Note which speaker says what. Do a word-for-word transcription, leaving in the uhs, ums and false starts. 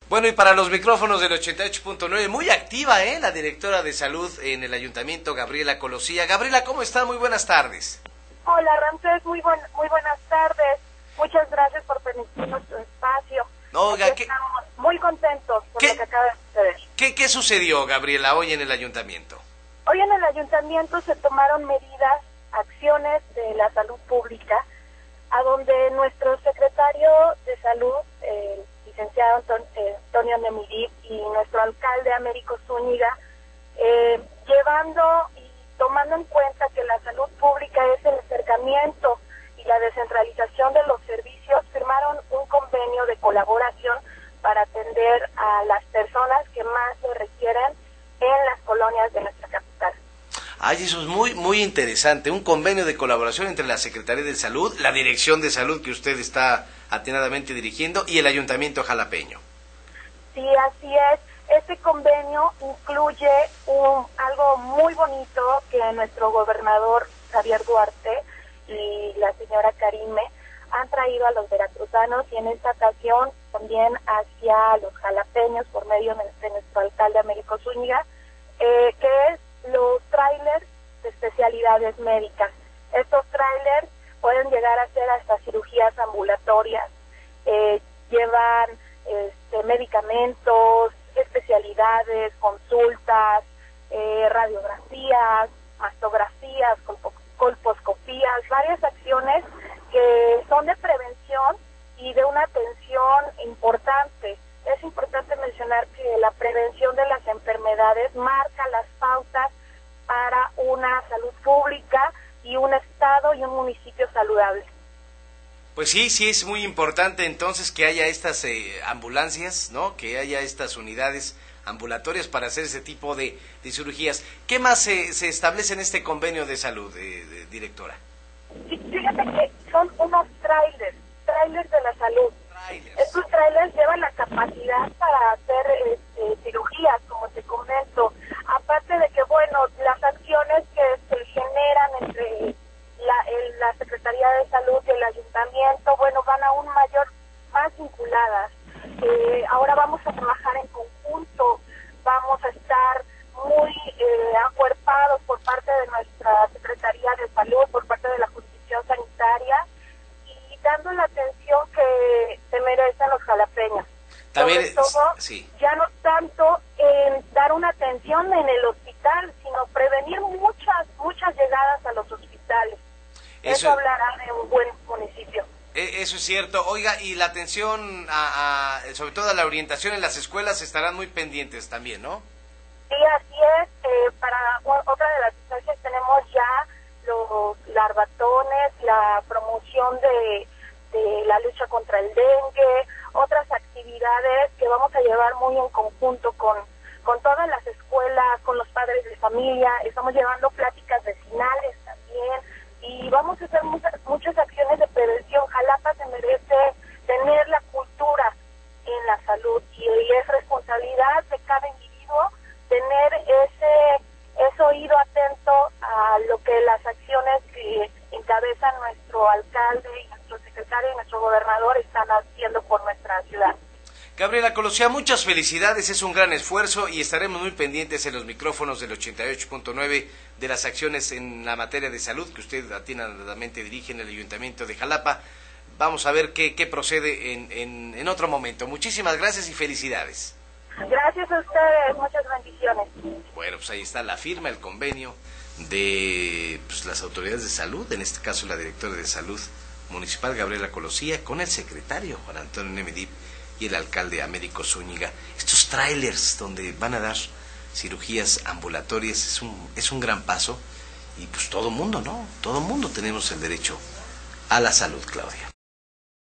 Speaker 1: Bueno, y para los micrófonos del ochenta y ocho punto nueve, muy activa, ¿eh? La directora de salud en el ayuntamiento, Gabriela Colosía. Gabriela, ¿cómo está? Muy buenas tardes.
Speaker 2: Hola, Ramsés, muy, buen, muy buenas tardes. Muchas gracias por permitirnos tu espacio.
Speaker 1: No, oiga, ¿qué,
Speaker 2: estamos muy contentos por
Speaker 1: ¿qué,
Speaker 2: lo que acaba de suceder.
Speaker 1: ¿qué, ¿Qué sucedió, Gabriela, hoy en el ayuntamiento?
Speaker 2: Hoy en el ayuntamiento se tomaron medidas, acciones de la salud pública, a donde nuestro secretario de salud, el licenciado Antonio Nemidip, y nuestro alcalde Américo Zúñiga, eh, llevando y tomando en cuenta que la salud pública es el acercamiento y la descentralización de los servicios, firmaron un convenio de colaboración para atender a las personas que más lo requieren en las colonias de nuestra capital.
Speaker 1: Ay, eso es muy, muy interesante, un convenio de colaboración entre la Secretaría de Salud, la Dirección de Salud que usted está atinadamente dirigiendo y el Ayuntamiento Jalapeño.
Speaker 2: Sí, así es. Este convenio incluye un, algo muy bonito que nuestro gobernador Javier Duarte y la señora Karime han traído a los veracruzanos, y en esta ocasión también hacia los jalapeños por medio de nuestro alcalde Américo Zúñiga, eh, que es los trailers de especialidades médicas. Estos trailers pueden llegar a ser hasta cirugías ambulatorias, eh, llevan este, medicamentos, especialidades, consultas, eh, radiografías, mastografías, colpo colposcopías, varias acciones que son de prevención y de una atención importante. Es importante mencionar que la prevención de las enfermedades marca las pautas para una salud pública y un estado y un municipio saludable.
Speaker 1: Pues sí, sí es muy importante entonces que haya estas eh, ambulancias, ¿no? Que haya estas unidades ambulatorias para hacer ese tipo de, de cirugías. ¿Qué más se, se establece en este convenio de salud, eh, de, directora?
Speaker 2: Sí, fíjate que son unos trailers, trailers de la salud. Trailers. Estos trailers llevan la capacidad para hacer este, cirugías, como te comento. Aparte de que, bueno, las acciones que se generan entre la, el, la Secretaría de Salud y el Ayuntamiento, bueno, van a un mayor, más vinculadas. Eh, ahora vamos a trabajar en conjunto, vamos a estar muy eh, acuerpados por parte de nuestra Secretaría de Salud, por parte de la Jurisdicción Sanitaria, y dando la atención que se merecen los jalapeños.
Speaker 1: También,
Speaker 2: Sobre todo,
Speaker 1: sí.
Speaker 2: ya no tanto en dar una atención en el hospital, sino prevenir muchas, muchas llegadas a los hospitales. Eso, Eso hablará de un buen municipio.
Speaker 1: Eso es cierto. Oiga, y la atención, a, a, sobre todo a la orientación en las escuelas, estarán muy pendientes también, ¿no?
Speaker 2: Sí, así es. Eh, para otra de las instancias tenemos ya los larbatones, la promoción de, de la lucha contra el dengue, otras actividades que vamos a llevar muy en conjunto con, con todas las escuelas, con los padres de familia. Estamos llevando pláticas vecinales también, y vamos a hacer muchas, muchas acciones de prevención. Jalapa se merece tener la cultura en la salud, y, y es responsabilidad de cada individuo tener ese, ese oído atento a lo que las acciones que encabezan nuestro alcalde y nuestro secretario y nuestro gobernador están haciendo por nuestra ciudad.
Speaker 1: Gabriela Colosía, muchas felicidades, es un gran esfuerzo y estaremos muy pendientes en los micrófonos del ochenta y ocho punto nueve de las acciones en la materia de salud que usted atinadamente dirige en el Ayuntamiento de Jalapa. Vamos a ver qué, qué procede en, en, en otro momento. Muchísimas gracias y felicidades.
Speaker 2: Gracias a ustedes, muchas bendiciones.
Speaker 1: Bueno, pues ahí está la firma, el convenio de pues, las autoridades de salud, en este caso la directora de salud municipal, Gabriela Colosía, con el secretario, Juan Antonio Nemidip, y el alcalde Américo Zúñiga. Estos trailers donde van a dar cirugías ambulatorias es un, es un gran paso, y pues todo mundo, ¿no? Todo mundo tenemos el derecho a la salud, Claudia.